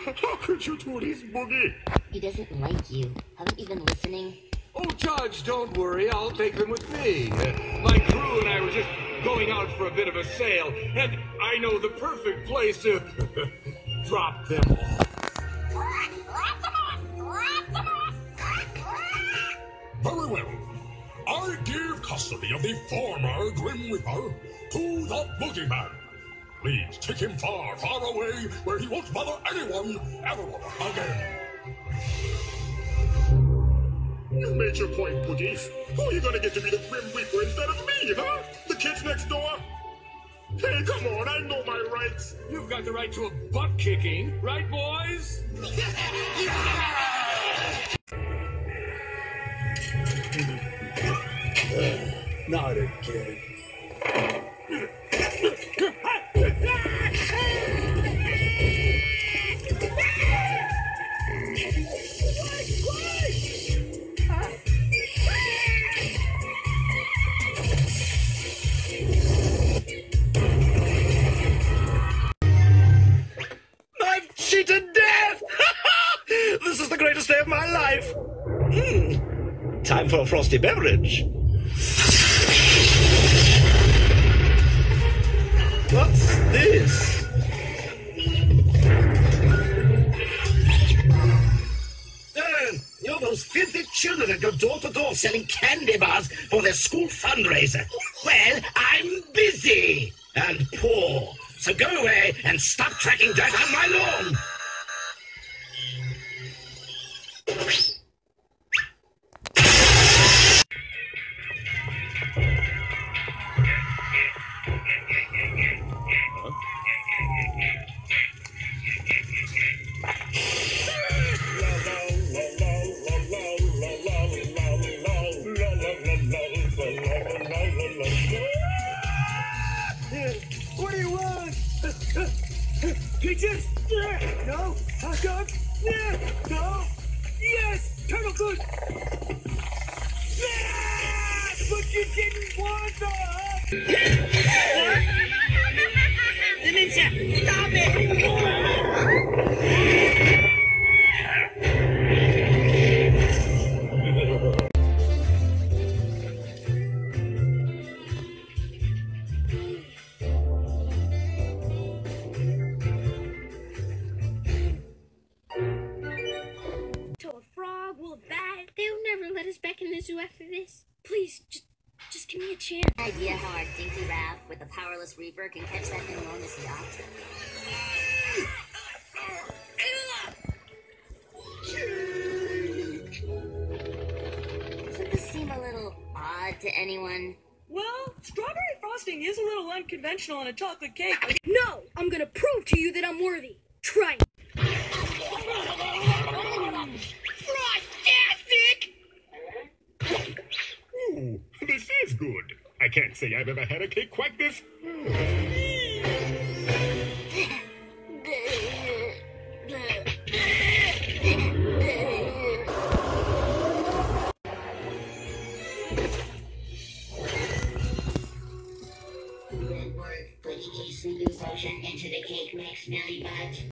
How could you do this, Boogie? He doesn't like you. Haven't you been listening? Oh, Judge, don't worry. I'll take them with me. My crew and I were just going out for a bit of a sail, and I know the perfect place to drop them off. Very well. I give custody of the former Grim Reaper to the Boogeyman. Please take him far, far away where he won't bother anyone ever again. You made your point, Boogie. Who are you gonna get to be the Grim Reaper instead of me, huh? The kids next door? Hey, come on, I know my rights. You've got the right to a butt kicking, right, boys? Not again. I've cheated death! This is the greatest day of my life. Time for a frosty beverage. What's this? You're those filthy children that go door to door selling candy bars for their school fundraiser. Well, I'm busy and poor, so go away and stop tracking dirt on my lawn. What do you want? Peaches? No? Hot dog? No? Yes! Turtle food! But you didn't want them! Dementia! Stop it! To a frog, will a bat. They'll never let us back in the zoo after this. Please, just give me a chance. Idea how our dinky raft with the powerless reaper can catch that enormous yacht? Doesn't this seem a little odd to anyone? Well, strawberry frosting is a little unconventional on a chocolate cake. No! I'm gonna prove to you that I'm worthy. Try it. Ooh, this is good. I can't say I've ever had a cake quite this